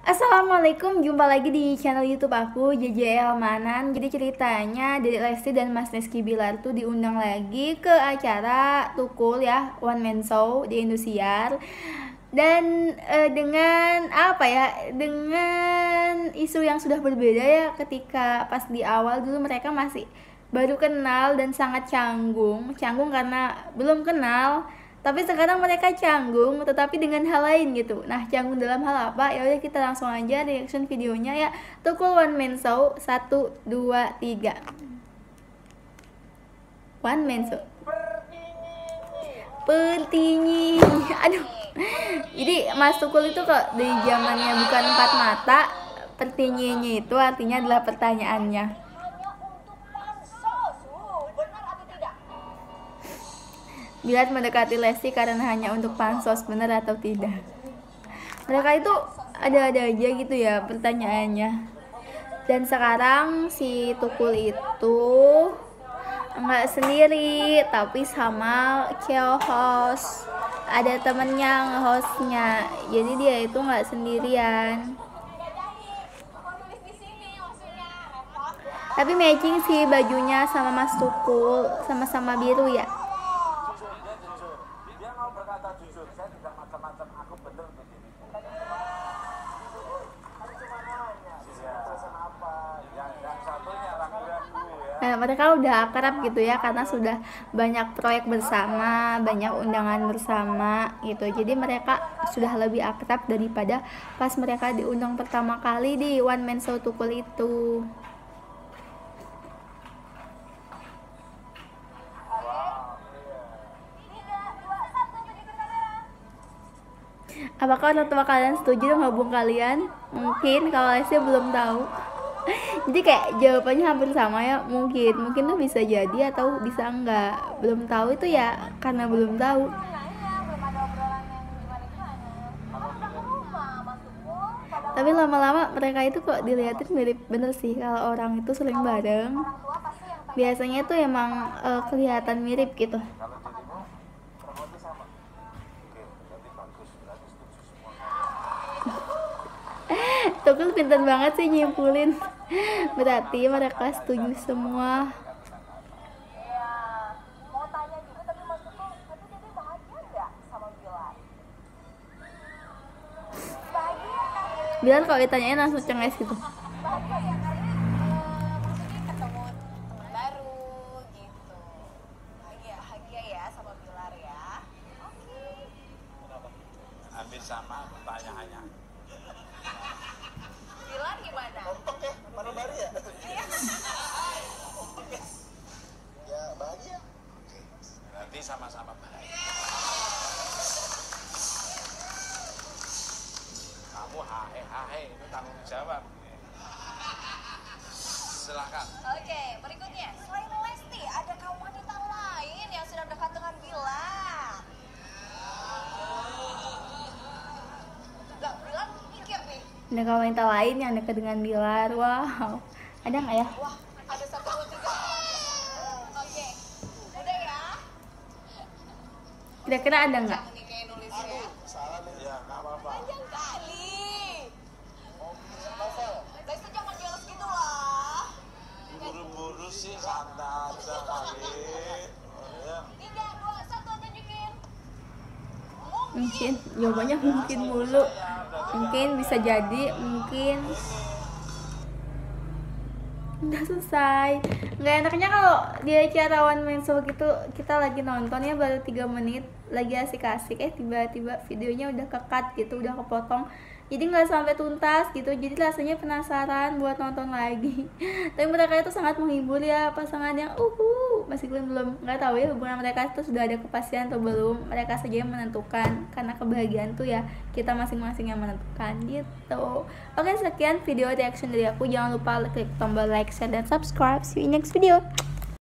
Assalamualaikum, jumpa lagi di channel YouTube aku, JJL Manan. Jadi ceritanya Dedek Lesti dan Mas Rizky Bilar tuh diundang lagi ke acara Tukul ya, One Man Show di Indosiar. Dan dengan apa ya, dengan isu yang sudah berbeda ya, ketika pas di awal dulu mereka masih baru kenal dan sangat canggung karena belum kenal. Tapi sekarang mereka canggung, tetapi dengan hal lain gitu. Nah, canggung dalam hal apa? Ya udah kita langsung aja reaction videonya ya. Tukul One Man Show 1, 2, 3. One Man Show. Pertinyi. Aduh. Jadi Mas Tukul itu kok di zamannya bukan empat mata, pertinyinya itu artinya adalah pertanyaannya. Bilar mendekati Lesti karena hanya untuk pansos, benar atau tidak? Mereka itu ada-ada aja gitu ya pertanyaannya. Dan sekarang si Tukul itu nggak sendiri, tapi sama co-host. Ada temennya nge-hostnya, jadi dia itu nggak sendirian. Tapi matching sih bajunya sama Mas Tukul, sama-sama biru ya. Mereka udah akrab gitu ya, karena sudah banyak proyek bersama, banyak undangan bersama gitu. Jadi mereka sudah lebih akrab daripada pas mereka diundang pertama kali di One Man Show Tukul itu. Apakah orang tua kalian setuju dengan hubung kalian? Mungkin, kalau Lesti belum tahu. Jadi kayak jawabannya hampir sama ya, mungkin tuh bisa jadi atau bisa enggak, belum tahu itu ya karena belum tahu. Tapi lama-lama mereka itu kok dilihatin mirip bener sih, kalau orang itu sering bareng biasanya tuh emang kelihatan mirip gitu. Tukul pintar banget sih nyimpulin. Berarti mereka setuju semua. Bilar kalau ditanyain langsung cenges gitu. Hampir sama pertanyaannya. Bilar gimana? Kompak ya, mana bari ya? Ya bahagia. Oke, berarti sama-sama bahagia. Kamu hahe itu tanggung jawab. Silakan. Oke, berikutnya. Selain Lesti, adakah wanita lain yang sedang dekat dengan Bilar? Enggak, Bilar mikir nih. Ada wanita lain yang dekat dengan Bilar. Wow, ada nggak ya? Wah, ada 1, 2, 3. Oke, udah ya. Kira-kira ada nggak? Nih kayak nulisnya. Salah nih. Ya, nggak apa-apa. Panjang kali. Novel. Lesti jangan jelas gitu lah. Buru-buru sih, santai aja kali. Ya. 3, 2, 1, tunjukin. Mungkin jawabannya mungkin mulu. Mungkin bisa jadi, mungkin. Udah selesai. Nggak enaknya kalau di acara One Man Show gitu kita lagi nonton ya baru 3 menit lagi asik-asik, tiba-tiba videonya udah ke-cut gitu, udah kepotong, jadi nggak sampai tuntas gitu, jadi rasanya penasaran buat nonton lagi. Tapi mereka itu sangat menghibur ya, pasangan yang masih belum nggak tahu ya hubungan mereka itu sudah ada kepastian atau belum, mereka saja yang menentukan, karena kebahagiaan tuh ya kita masing-masing yang menentukan gitu. Oke, sekian video reaction dari aku, jangan lupa klik tombol like, share, dan subscribe. See you in next video.